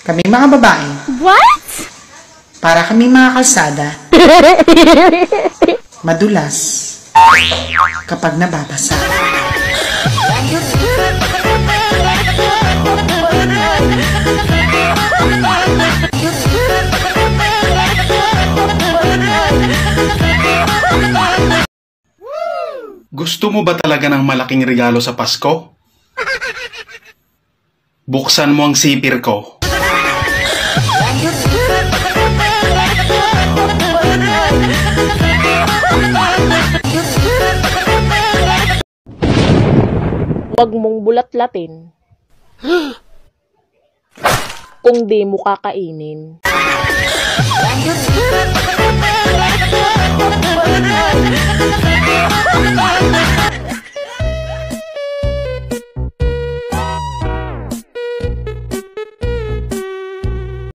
Kami mga babae, What? para kami mga kalsada, madulas kapag nababasa. Gusto mo ba talaga ng malaking regalo sa Pasko? Buksan mo ang sipir ko. Huwag mong bulat-latin. Kung di mo kakainin.